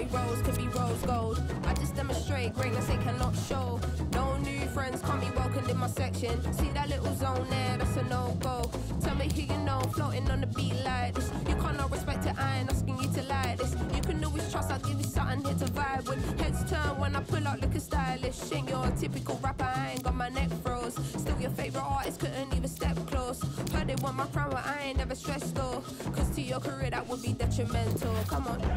Cherry rose could be rose gold. I just demonstrate greatness they cannot show. No new friends can't be welcomed in my section. See that little zone there, that's a no-go. Tell me who you know, floating on the beat like this. You can't not respect it, I ain't asking you to like this. You can always trust, I'll give you something here to vibe with. Heads turn when I pull out looking stylish. Ain't your typical rapper, I ain't got my neck froze. Still your favourite artist, couldn't even step close. Heard they want my crown, but I ain't never stressed though. Cause to your career that would be detrimental. Come on.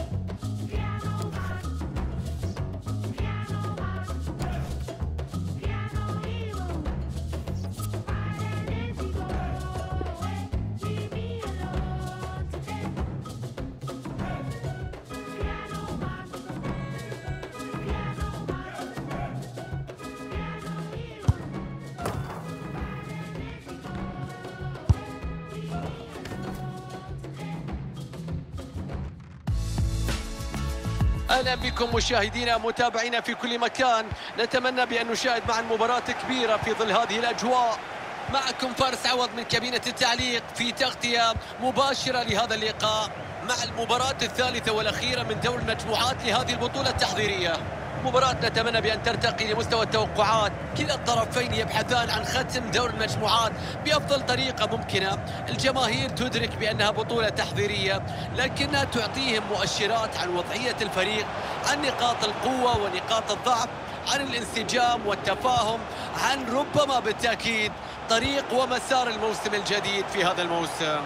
أهلا بكم مشاهدينا متابعينا في كل مكان. نتمنى بأن نشاهد معا مباراة كبيرة في ظل هذه الأجواء. معكم فارس عوض من كابينة التعليق في تغطية مباشرة لهذا اللقاء مع المباراة الثالثة والأخيرة من دور المجموعات لهذه البطولة التحضيرية. مباراة نتمنى بأن ترتقي لمستوى التوقعات. كلا الطرفين يبحثان عن ختم دور المجموعات بأفضل طريقة ممكنة. الجماهير تدرك بأنها بطولة تحضيرية، لكنها تعطيهم مؤشرات عن وضعية الفريق، عن نقاط القوة ونقاط الضعف، عن الانسجام والتفاهم، عن ربما بالتأكيد طريق ومسار الموسم الجديد في هذا الموسم.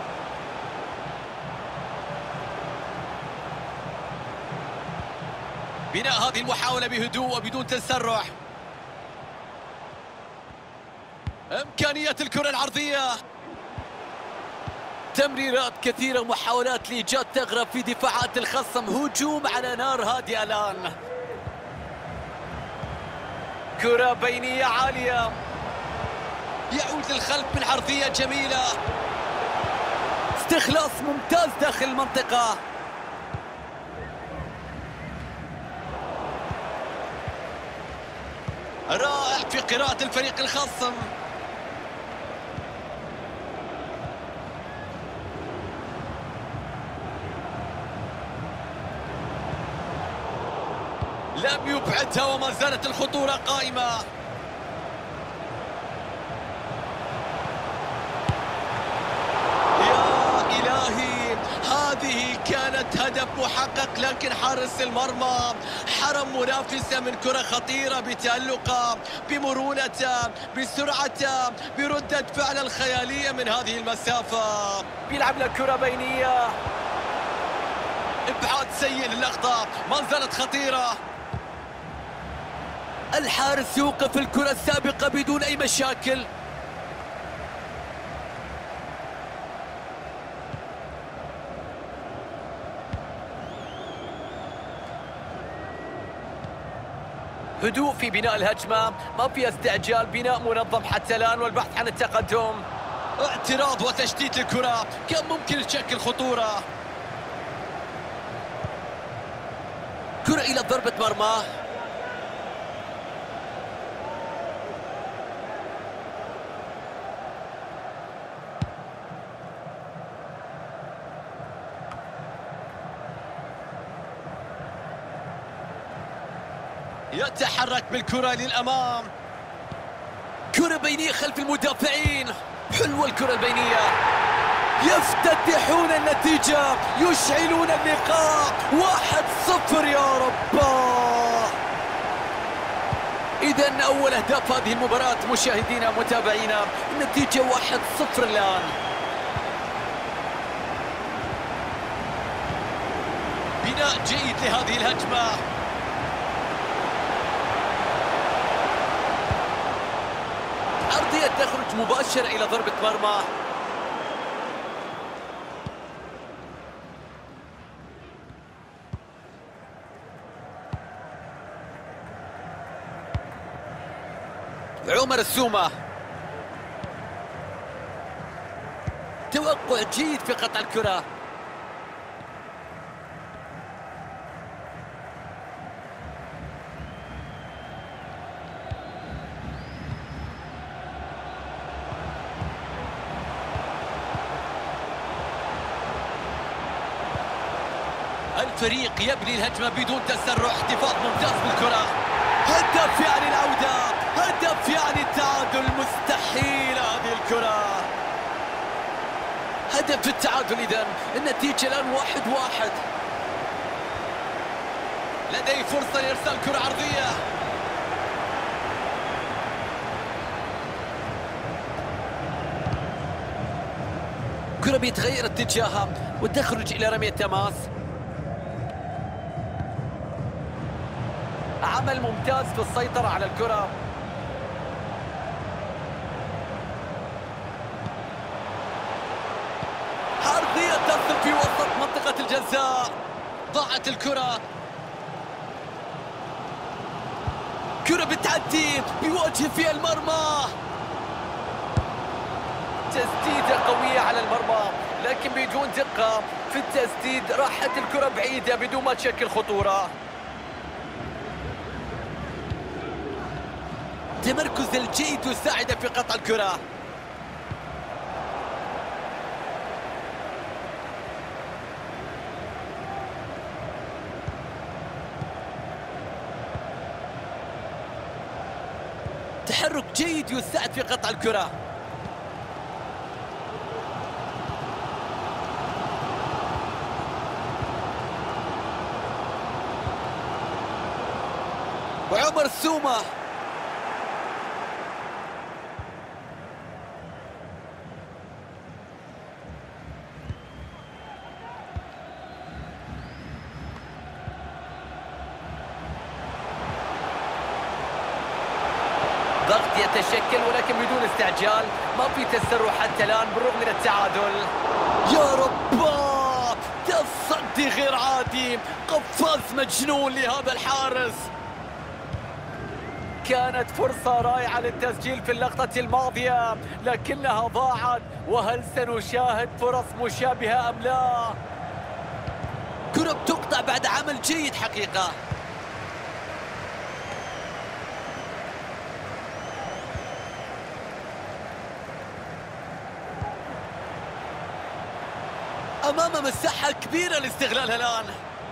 بناء هذه المحاولة بهدوء وبدون تسرع. إمكانية الكرة العرضية. تمريرات كثيرة ومحاولات لإيجاد ثغرة في دفاعات الخصم. هجوم على نار هادئة الآن. كرة بينية عالية. يعود للخلف من عرضية جميلة. استخلاص ممتاز داخل المنطقة. رائع في قراءة الفريق الخصم. لم يبعدها وما زالت الخطورة قائمة. يا إلهي، هذه كانت هدف محقق، لكن حارس المرمى حرم منافسه من كرة خطيرة بتألقه، بمرونته، بسرعته، بردة فعل الخيالية من هذه المسافة. بيلعب له كرة بينية. إبعاد سيء للأخطاء، ما زالت خطيرة. الحارس يوقف الكرة السابقة بدون أي مشاكل. هدوء في بناء الهجمة، ما في استعجال، بناء منظم حتى الآن والبحث عن التقدم. اعتراض وتشتيت الكرة، كان ممكن تشكل خطورة. كرة إلى ضربة مرمى. يتحرك بالكرة للأمام. كرة بينية خلف المدافعين. حلوة الكرة البينية. يفتتحون النتيجة، يشعلون اللقاء. 1-0 يا رب. إذن أول أهداف هذه المباراة مشاهدينا متابعينا، النتيجة 1-0 الآن. بناء جيد لهذه الهجمة. أرضية تخرج مباشرة إلى ضربة مرمى. عمر السومة. توقع جيد في قطع الكرة. الفريق يبني الهجمة بدون تسرع، احتفاظ ممتاز بالكرة. هدف يعني العودة، هدف يعني التعادل. مستحيل هذه الكرة. هدف التعادل إذن، النتيجة الآن 1-1. لديه فرصة لإرسال كرة عرضية. كرة بيتغير اتجاهها وتخرج إلى رمية تماس. عمل ممتاز في السيطرة على الكرة. عرضية تصل في وسط منطقة الجزاء. ضاعت الكرة. كرة بتعدي بيواجه فيها المرمى. تسديدة قوية على المرمى لكن بدون دقة في التسديد. راحت الكرة بعيدة بدون ما تشكل خطورة. تمركز الجيد يساعد في قطع الكرة. تحرك جيد يساعد في قطع الكرة. وعمر سومة ضغط يتشكل ولكن بدون استعجال. ما في تسرع حتى الآن بالرغم من التعادل. يا رب، تصدي غير عادي. قفاز مجنون لهذا الحارس. كانت فرصة رائعة للتسجيل في اللقطة الماضية لكنها ضاعت. وهل سنشاهد فرص مشابهة أم لا؟ كرة بتقطع بعد عمل جيد حقيقة. أمام مساحة كبيرة لاستغلالها الآن.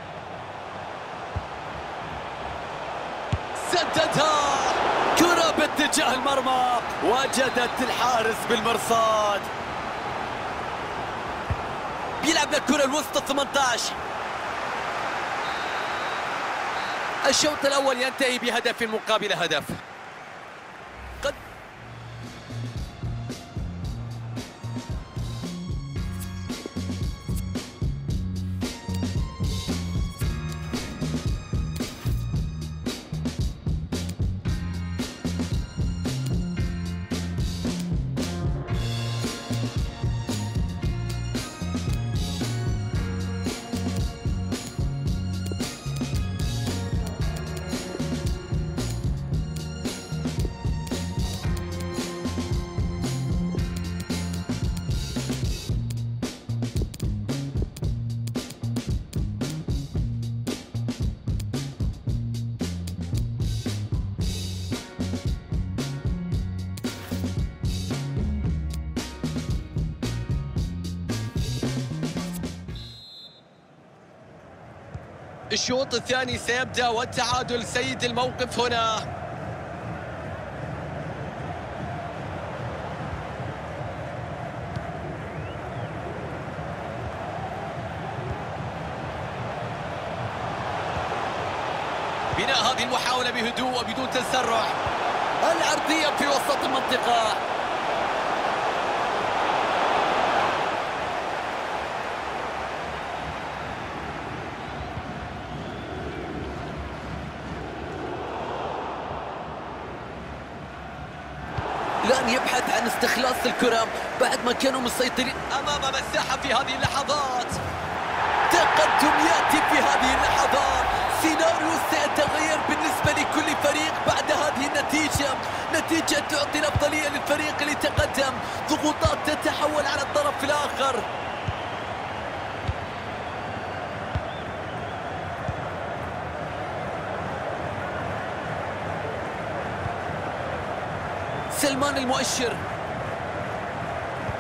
سددها. كرة باتجاه المرمى. وجدت الحارس بالمرصاد. بيلعب الكرة الوسط 18. الشوط الأول ينتهي بهدف مقابل هدف. الشوط الثاني سيبدأ والتعادل سيد الموقف هنا. بناء هذه المحاولة بهدوء وبدون تسرع. العرضية في وسط المنطقة. الآن يبحث عن استخلاص الكرة بعد ما كانوا مسيطرين أمام مساحة في هذه اللحظات. تقدم يأتي في هذه اللحظات. سيناريو سيتغير بالنسبة لكل فريق بعد هذه النتيجة. نتيجة تعطي الأفضلية للفريق اللي تقدم. ضغوطات تتحول على الطرف الآخر. سلمان المؤشر.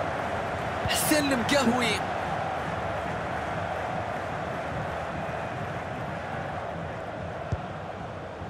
حسين المقهوي.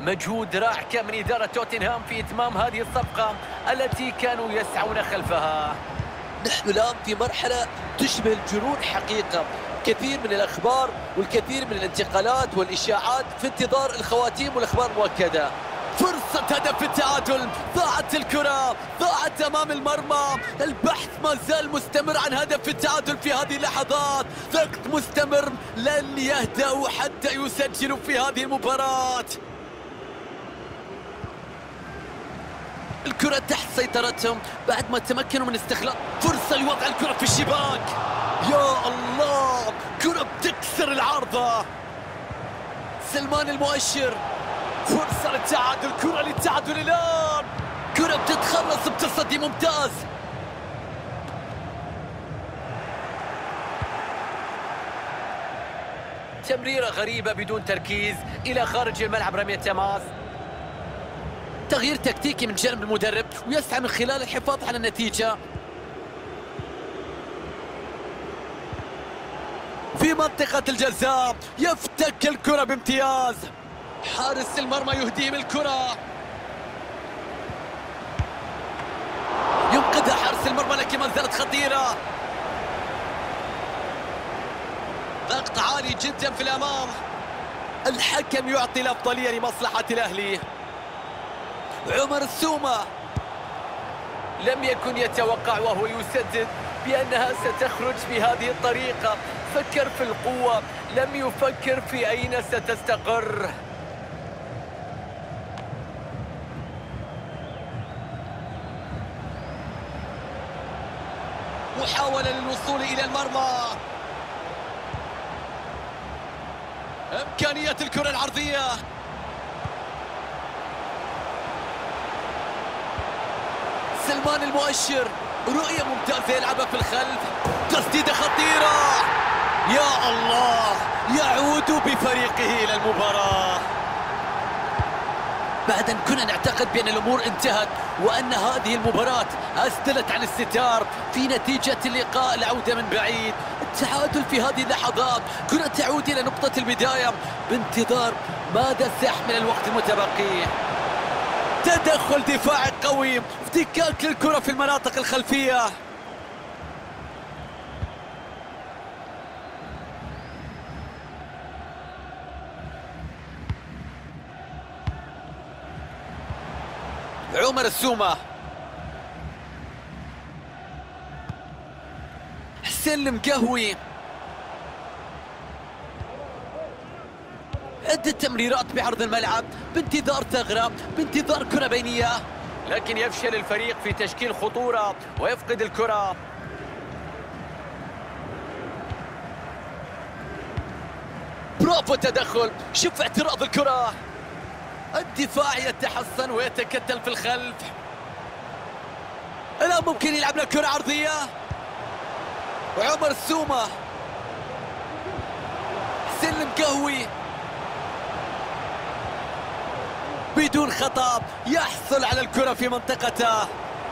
مجهود رائع كان من إدارة توتنهام في إتمام هذه الصفقة التي كانوا يسعون خلفها. نحن الآن في مرحلة تشبه الجنون حقيقة، كثير من الأخبار والكثير من الانتقالات والإشاعات في انتظار الخواتيم والأخبار المؤكدة. فرصة هدف التعادل، ضاعت الكرة، ضاعت أمام المرمى. البحث ما زال مستمر عن هدف التعادل في هذه اللحظات، ضغط مستمر، لن يهدأوا حتى يسجلوا في هذه المباراة. الكرة تحت سيطرتهم بعد ما تمكنوا من استخلاص فرصة لوضع الكرة في الشباك. يا الله، كرة بتكسر العارضة. سلمان المؤشر، فرصة للتعادل، كرة للتعادل الآن، كرة بتتخلص بتصدي ممتاز. تمريرة غريبة بدون تركيز إلى خارج الملعب، رمية تماس. تغيير تكتيكي من جانب المدرب ويسعى من خلال الحفاظ على النتيجة. في منطقة الجزاء يفتك الكرة بامتياز، حارس المرمى يهديم الكرة، ينقذها حارس المرمى لكن ما زالت خطيرة. ضغط عالي جدا في الأمام، الحكم يعطي الأفضلية لمصلحة الأهلي. عمر السومة لم يكن يتوقع وهو يسدد بأنها ستخرج بهذه الطريقة، فكر في القوة، لم يفكر في أين ستستقر. محاولة للوصول إلى المرمى، إمكانية الكرة العرضية، سلمان المؤشر، رؤية ممتازة يلعبها في الخلف، تسديدة خطيرة. يا الله، يعود بفريقه إلى المباراة. بعد أن كنا نعتقد بأن الأمور انتهت وأن هذه المباراة أسدلت عن الستار في نتيجة اللقاء، العودة من بعيد، التعادل في هذه اللحظات، كرة تعود إلى نقطة البداية بانتظار ماذا سيحمل الوقت المتبقي. تدخل دفاعي قوي، افتكاك للكرة في المناطق الخلفية. عمر السومة، حسين المقهوي، عدة تمريرات بعرض الملعب بانتظار ثغرة، بانتظار كرة بينية، لكن يفشل الفريق في تشكيل خطورة ويفقد الكرة. برافو التدخل، شوف اعتراض الكرة، الدفاع يتحسن ويتكتل في الخلف. الآن ممكن يلعب لنا كرة عرضية، وعمر السومة، حسين المقهوي بدون خطأ يحصل على الكرة في منطقته.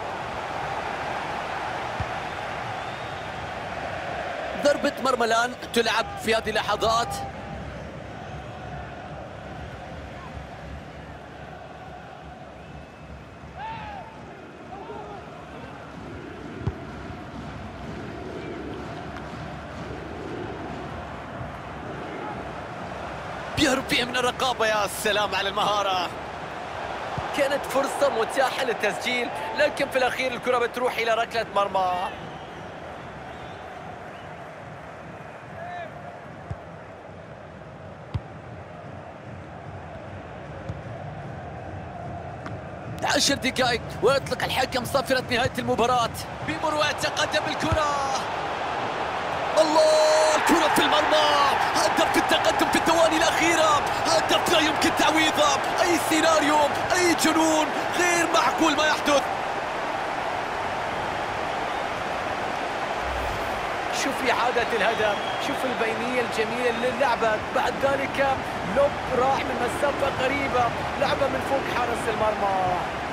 ضربة مرمى الآن تلعب في هذه اللحظات. يهرب فيها من الرقابة، يا سلام على المهارة. كانت فرصة متاحة للتسجيل لكن في الأخير الكرة بتروح إلى ركلة مرمى. عشر دقائق ويطلق الحكم صافرة نهاية المباراة. بيمر ويتقدم الكرة، الله، الكرة في المرمى، هدف التقدم في الثواني الأخيرة، هدف لا يمكن تعويضه، أي سيناريو، أي جنون، غير معقول ما يحدث. شوف إعادة الهدف، شوف البينية الجميلة للعبة، بعد ذلك لوب راح من مسافة قريبة، لعبة من فوق حارس المرمى.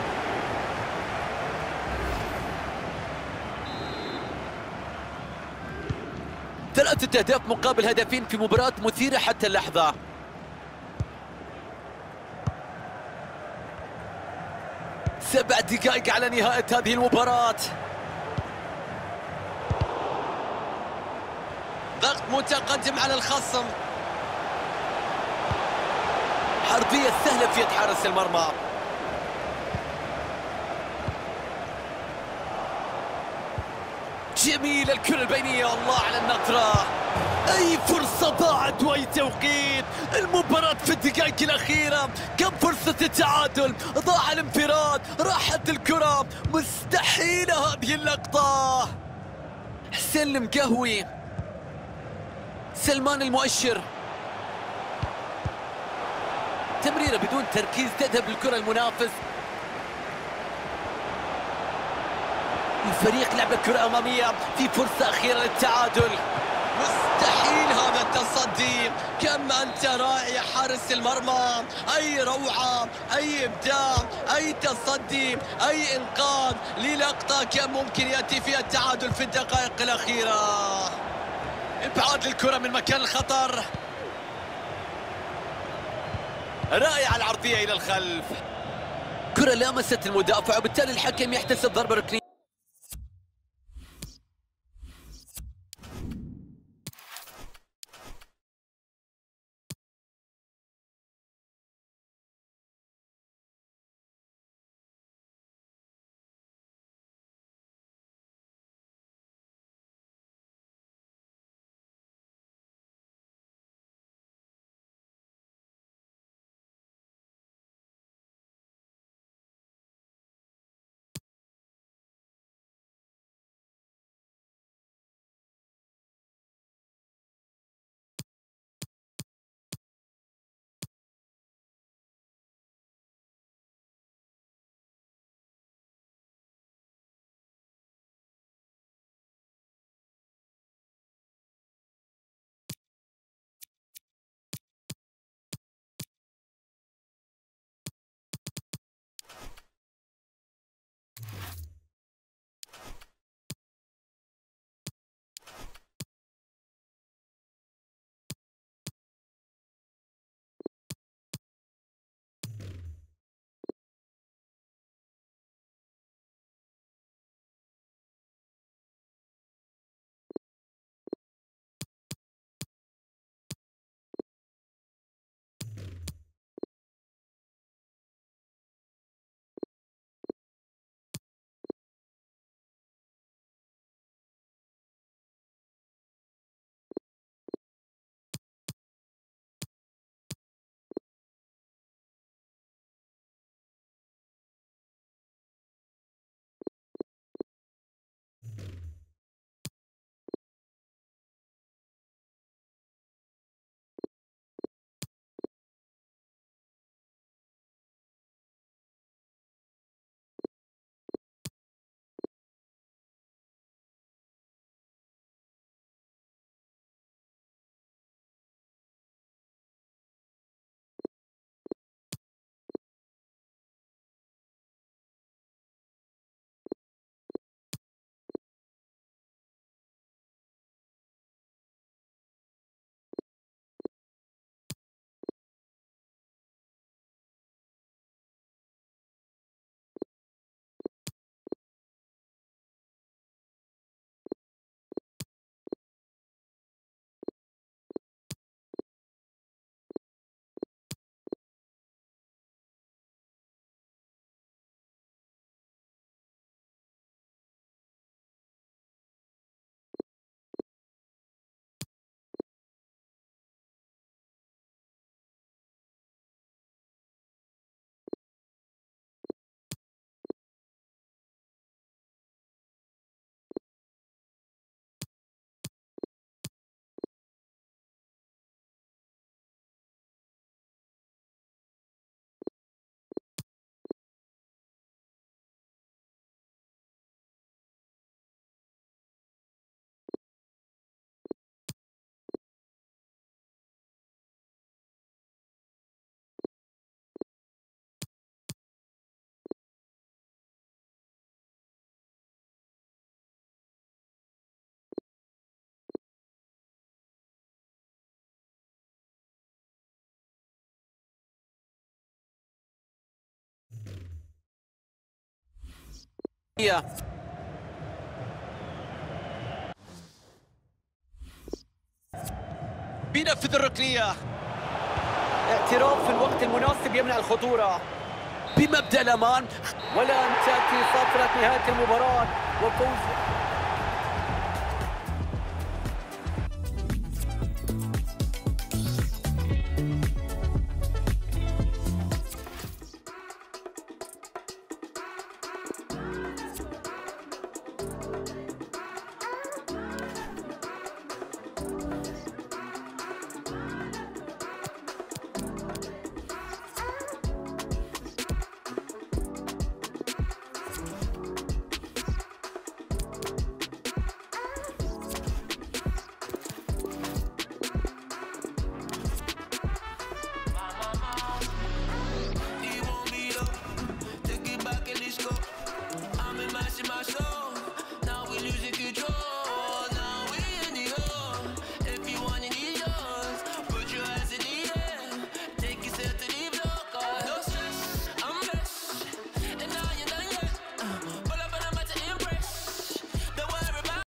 ثلاثة أهداف مقابل هدفين في مباراة مثيرة حتى اللحظة. 7 دقائق على نهاية هذه المباراة. ضغط متقدم على الخصم. عرضية سهلة في يد حارس المرمى. جميل الكرة البينية، الله على النطرة. أي فرصة ضاعت وأي توقيت. المباراة في الدقائق الأخيرة كم فرصة التعادل، ضاع الانفراد، راحت الكرة. مستحيلة هذه اللقطة. حسين المقهوي، سلمان المؤشر، تمريرة بدون تركيز تذهب للكرة المنافس. الفريق لعب الكرة أمامية، في فرصة أخيرة للتعادل. مستحيل هذا التصدي. كم أنت رائع يا حارس المرمى. أي روعة، أي إبداع، أي تصدي، أي إنقاذ للقطة كان ممكن يأتي فيها التعادل في الدقائق الأخيرة. إبعاد الكرة من مكان الخطر. رائعة العرضية إلى الخلف. كرة لامست المدافع وبالتالي الحكم يحتسب ضربة ركنية. بينفذ الركنية. اعتراض في الوقت المناسب يمنع الخطورة بمبدأ الأمان، ولا أن تأتي فترة نهاية المباراة وفوز.